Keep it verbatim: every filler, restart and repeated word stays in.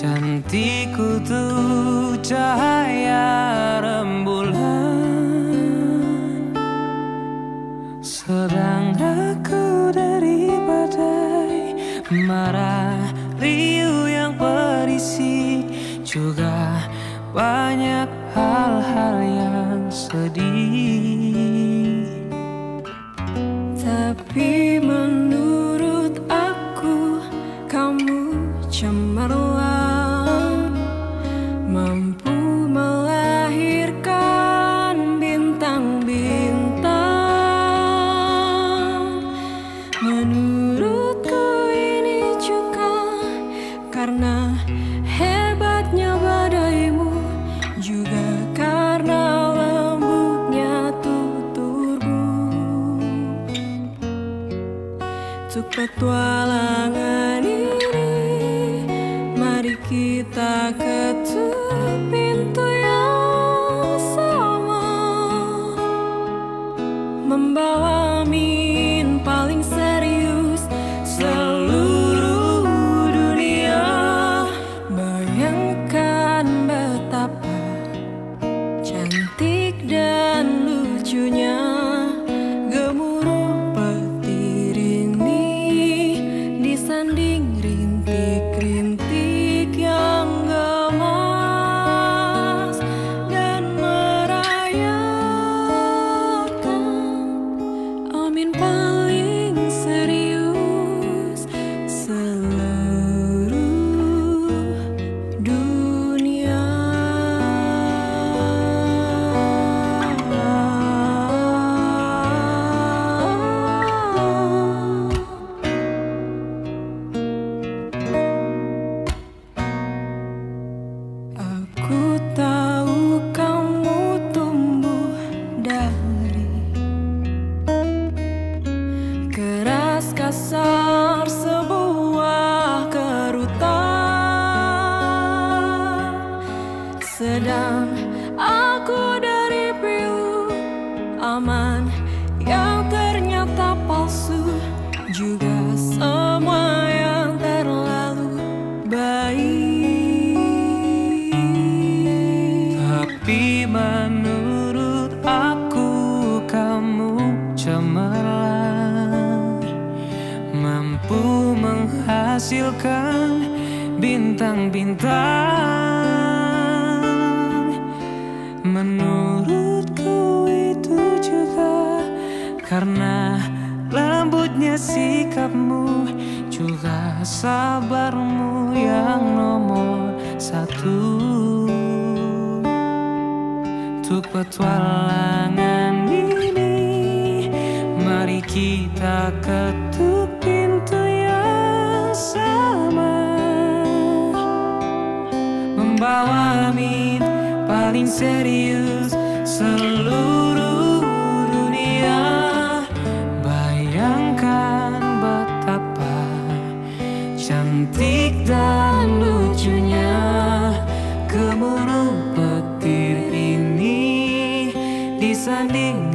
Cantik kutu cahaya rembulan, sedang aku dari badai marah riuh yang berisi juga banyak hal-hal yang sedih. Tapi menurut aku kamu cemerlang, mampu melahirkan bintang-bintang. Menurutku ini juga karena hebatnya badaimu, juga karena lembutnya tuturmu. Untuk petualangan ini, mari kita ketuk pintu yang sama, membawa min paling serius seluruh dunia. Bayangkan betapa cantik dan lucunya gemuruh petir ini disanding rintik-rintik yang gemas dan merayakan amin paling serius seluruh dunia. Aku tahu kamu tumbuh dari keras kasar sebuah kerutan, sedang aku dari pilu aman yang ternyata palsu, juga semua yang terlalu baik. Tapi menurut aku kamu cemerlang, mampu menghasilkan bintang-bintang. Menurutku itu juga karena lembutnya sikapmu, juga sabarmu yang nomor satu. Untuk petualangan ini, mari kita ketuk pintu yang sama, membawa amin paling serius seluruh dunia. Bayangkan betapa cantik dan lucunya gemuruh petir ini disanding